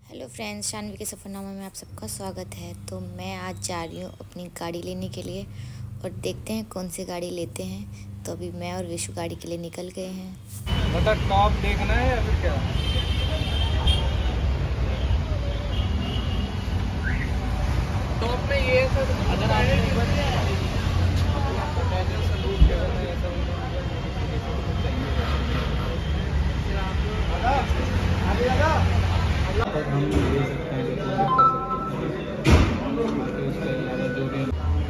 Hello friends, Shanvi के सफ़रनामा में आप सबका स्वागत है। तो मैं आज जा रही हूँ अपनी गाड़ी लेने के लिए और देखते हैं कौन सी गाड़ी लेते हैं। तो अभी मैं और विशु गाड़ी के लिए निकल गए हैं। मतलब टॉप देखना है या फिर क्या? टॉप में ये सब अगर हम ले सकते हैं उसके अलावा जो भी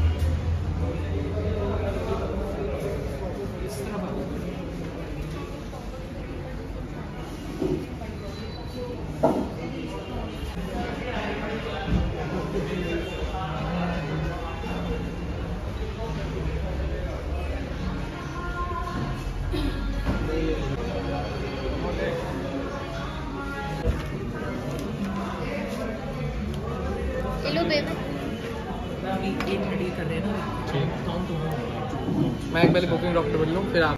हेलो बेबी, कर रहे हैं ना। ठीक, मैं एक पहले बुकिंग डॉक्टर बोल लूँ फिर आप।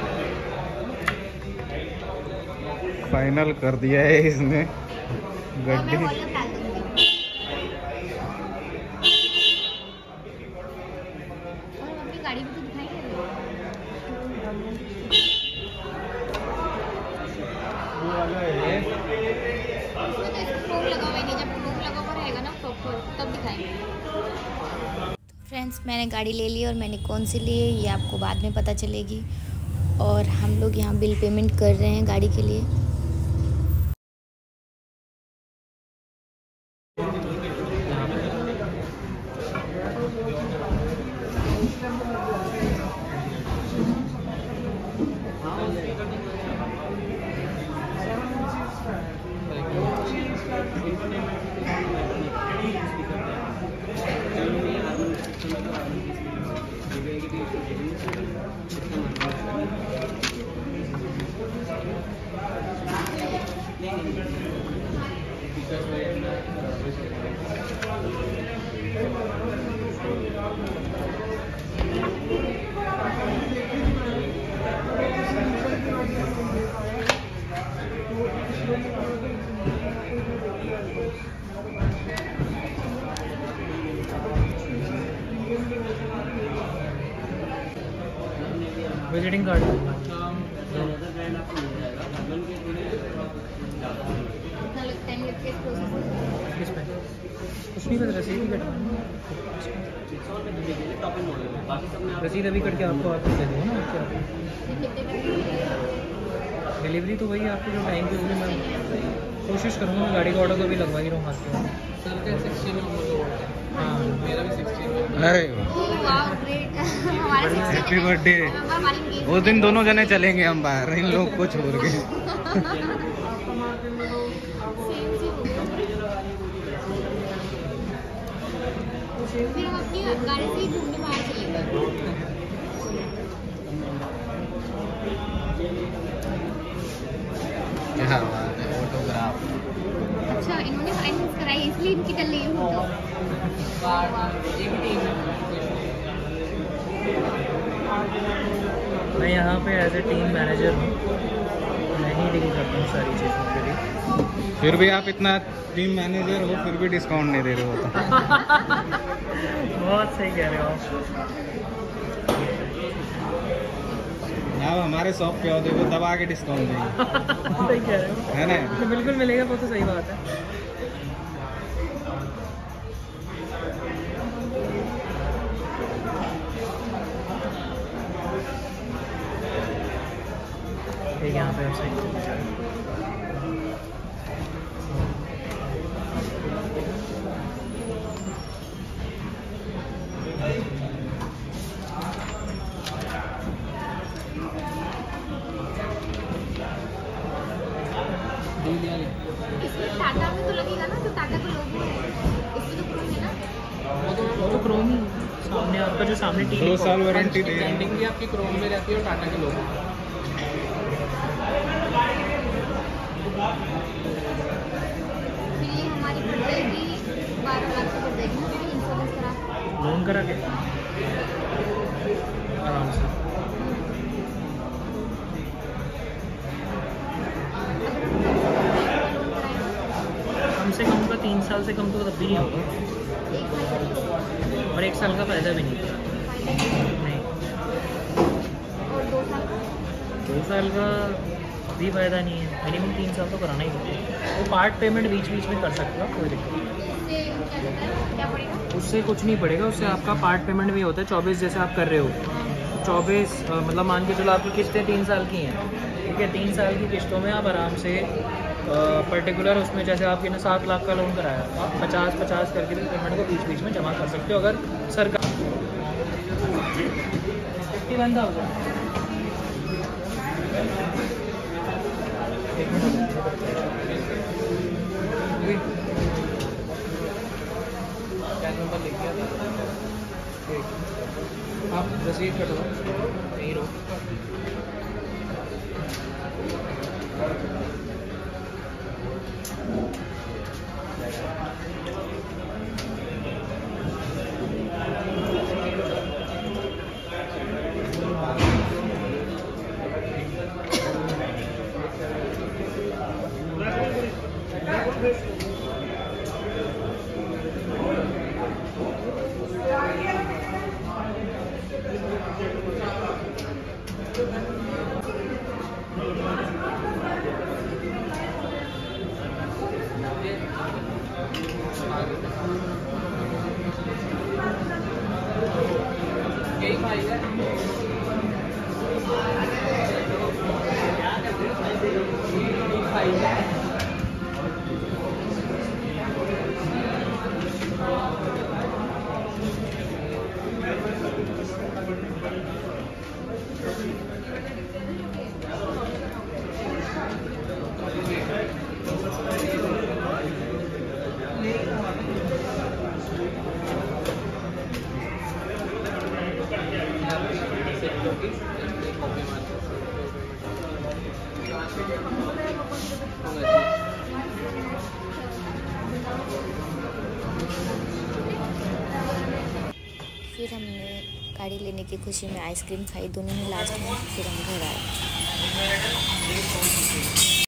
फाइनल कर दिया है इसने गड्डी। गाड़ी भी तो दिखाई दे रही है। लगा हुआ नहीं, जब लगा हुआ रहेगा ना प्रॉपर तब दिखाएंगे। फ्रेंड्स, मैंने गाड़ी ले ली और मैंने कौन सी ली है ये आपको बाद में पता चलेगी। और हम लोग यहाँ बिल पेमेंट कर रहे हैं गाड़ी के लिए। विजिटिंग कार्ड कुछ नहीं, बस रसीद ही कटवानी। रसीद अभी कट के आपको वापस दे दूँगा ना। क्या डिलीवरी तो वही आपको जो टाइम पे होगी। मैं कोशिश करूँगा, गाड़ी का ऑर्डर तो भी लगवा ही रहा हूँ हाथ में। सर का 16 हाँ, मेरा भी 16। अरे हैप्पी बर्थडे। उस दिन दोनों जने चलेंगे हम बाहर, इन लोग को छोड़ के। फिर हम अपनी गाड़ी से ही घूमने बाहर चलेंगे। क्या बात है, फोटोग्राफ। अच्छा, इन्होंने फाइनेंस कराई इसलिए इनकी चल रही है फोटो। मैं यहाँ पे एज ए टीम मैनेजर हूँ, मैं ही डील करता हूँ सारी चीज़ों के लिए। फिर भी आप इतना टीम मैनेजर हो फिर भी डिस्काउंट नहीं दे रहे हो तो। बहुत सही कह रहे हो आप। हमारे शॉप पे आओ, देखो तब आके डिस्काउंट देंगे। सही कह रहे हो, है ना? तो बिल्कुल मिलेगा, वो तो सही बात है। ठीक, यहाँ पे सही इसमें टाटा में तो लगेगा ना, तो टाटा का लोगो है, इसमें तो क्रोम है ना। वो तो क्रोम सामने आपका जो सामने 2 साल वारंटी दे रहे हैं। भी आपकी क्रोम में रहती है और टाटा के लोगो। फिर ये हमारी पड़ जाएगी 12 लाख की पड़ जाएगी ना, फिर इंश्योरेंस करा लोन करा के आराम से। कम से कम का 3 साल से कम तो तब भी नहीं होगा, और 1 साल का फ़ायदा भी नहीं। नहीं, और 2 साल का? 2 साल का भी फ़ायदा नहीं है, मिनिमम 3 साल तो कराना ही होगा। वो पार्ट पेमेंट बीच बीच में कर सकते हो, कोई दिक्कत नहीं। क्या पड़ेगा? उससे कुछ नहीं पड़ेगा, उससे आपका पार्ट पेमेंट भी होता है 24 जैसे आप कर रहे हो। 24 मतलब मान के चलो आपकी किस्तें 3 साल की हैं, ठीक है, 3 साल की किस्तों में आप आराम से पर्टिकुलर उसमें जैसे आपके ने 7 लाख का लोन कराया, आप 50-50 करके भी पेमेंट को बीच बीच में जमा कर सकते हो। अगर सरकार 51,000 एक मिनट नंबर लिख दिया, आप रसीद कटो यहीं रहो। फिर हमने गाड़ी लेने की खुशी में आइसक्रीम खाई दोनों ने लास्ट में, फिर हम घर आए।